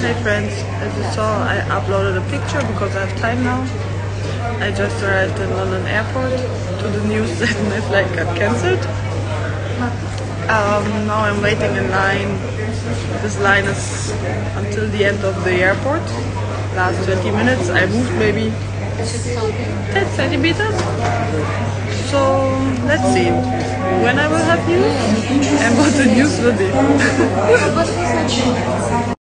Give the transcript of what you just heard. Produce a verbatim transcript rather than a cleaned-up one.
Hey friends, as you saw, I uploaded a picture because I have time now. I just arrived in London airport to the news that my flight got cancelled. Um, now I'm waiting in line. This line is until the end of the airport. Last twenty minutes. I moved maybe ten centimeters. So let's see when I will have news and what the news will be.